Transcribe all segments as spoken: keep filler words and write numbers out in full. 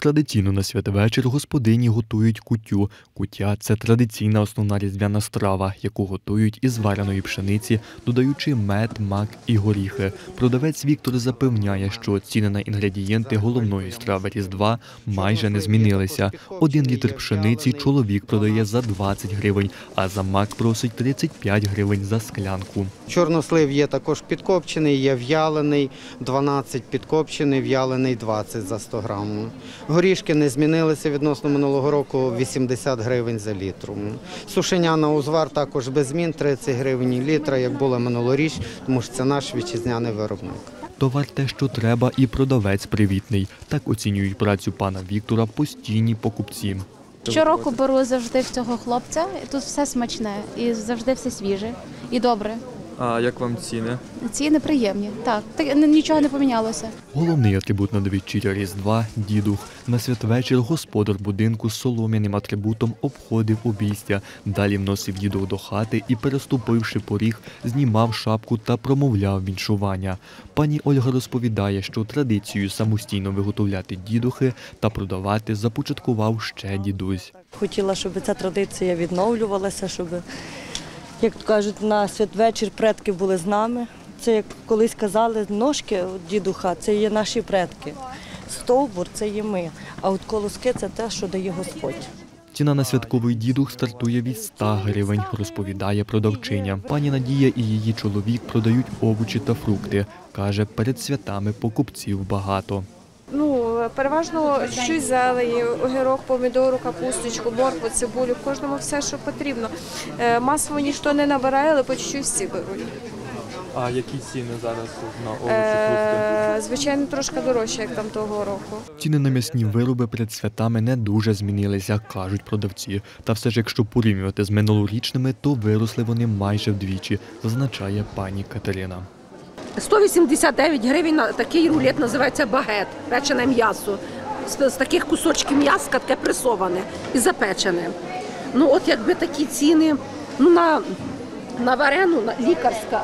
Традиційно на святвечір господині готують куттю. Куття – це традиційна основна різдвяна страва, яку готують із вареної пшениці, додаючи мед, мак і горіхи. Продавець Віктор запевняє, що ціни на інгредієнти головної страви Різдва майже не змінилися. Один літр пшениці чоловік продає за двадцять гривень, а за мак просить тридцять п'ять гривень за склянку. Чорнослив є також підкопчений, є в'ялений, дванадцять підкопчений, в'ялений двадцять за сто грамів. Горішки не змінилися відносно минулого року, вісімдесят гривень за літру. Сушеня на узвар також без змін, тридцять гривень літра, як було минулоріч, тому що це наш вітчизняний виробник. Товар те, що треба, і продавець привітний. Так оцінюють працю пана Віктора постійні покупці. Щороку беру завжди в цього хлопця, тут все смачне і завжди все свіже і добре. А як вам ціни? Ціни приємні, так, нічого не помінялося. Головний атрибут надвечіря Різдва – дідух. На святвечір господар будинку з солом'яним атрибутом обходив обійстя. Далі вносив дідух до хати і, переступивши поріг, знімав шапку та промовляв віншування. Пані Ольга розповідає, що традицію самостійно виготовляти дідухи та продавати започаткував ще дідусь. Хотіла, щоб ця традиція відновлювалася, щоб, як кажуть, на святвечір предки були з нами. Це, як колись казали, ножки дідуха – це є наші предки. Стовбур – це є ми, а от колоски – це те, що дає Господь. Ціна на святковий дідух стартує від ста гривень, розповідає продавчиня. Пані Надія і її чоловік продають овочі та фрукти. Каже, перед святами покупців багато. Ну, переважно щось зелені, огірок, помідору, капусточку, моркву, цибулю, в кожному все, що потрібно. Масово ніхто не набирає, але по чуть-чуть всі беруть. А які ціни зараз на овочі, е, фрукти? Звичайно, трошки дорожче, як там того року. Ціни на м'ясні вироби перед святами не дуже змінилися, кажуть продавці. Та все ж, якщо порівнювати з минулорічними, то виросли вони майже вдвічі, зазначає пані Катерина. сто вісімдесят дев'ять гривень на такий рулет, називається багет, печене м'ясо. З, з таких кусочків м'яска, таке пресоване і запечене. Ну от якби такі ціни, ну на, на варену, на, лікарська,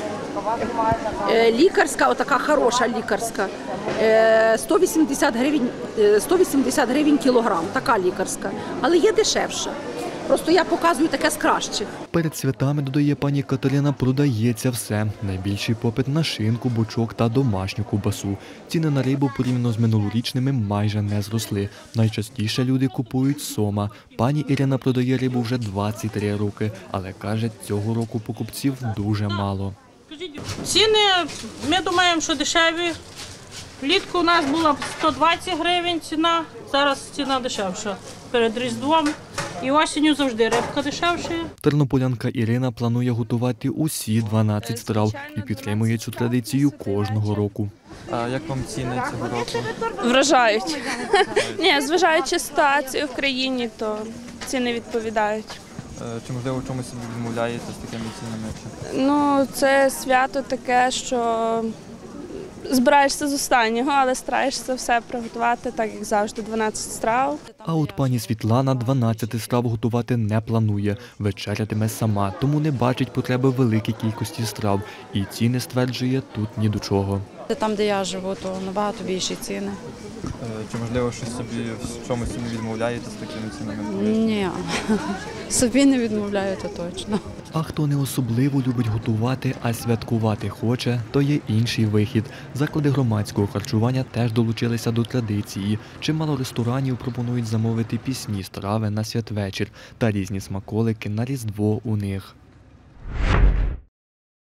е, лікарська, отака хороша лікарська, е, сто вісімдесят гривень, сто вісімдесят гривень кілограм, така лікарська, але є дешевша. Просто я показую таке з кращих. Перед святами, додає пані Катерина, продається все. Найбільший попит на шинку, бочок та домашню ковбасу. Ціни на рибу порівняно з минулорічними майже не зросли. Найчастіше люди купують сома. Пані Ірина продає рибу вже двадцять три роки, але каже, цього року покупців дуже мало. Ціни, ми думаємо, що дешеві. Влітку у нас була сто двадцять гривень ціна, зараз ціна дешевша перед Різдвом. І осінню завжди рибка дешевша. Тернополянка Ірина планує готувати усі дванадцять страв і підтримує цю традицію кожного року. А як вам ціни цього року? Вражають. Ні, зважаючи ситуацію в країні, то ціни відповідають. Чи, можливо, в чомусь відмовляєте з такими цінами? Ну, це свято таке, що збираєшся з останнього, але стараєшся все приготувати, так як завжди, дванадцять страв. А от пані Світлана дванадцять страв готувати не планує. Вечерятиме сама, тому не бачить потреби в великій кількості страв. І ціни, стверджує, тут ні до чого. Там, де я живу, то набагато більші ціни. Чи, можливо, щось собі в чомусь не відмовляєте з такими цінами? Ні, собі не відмовляю, то точно. А хто не особливо любить готувати, а святкувати хоче, то є інший вихід. Заклади громадського харчування теж долучилися до традиції. Чимало ресторанів пропонують замовити пісні страви на святвечір та різні смаколики на Різдво у них.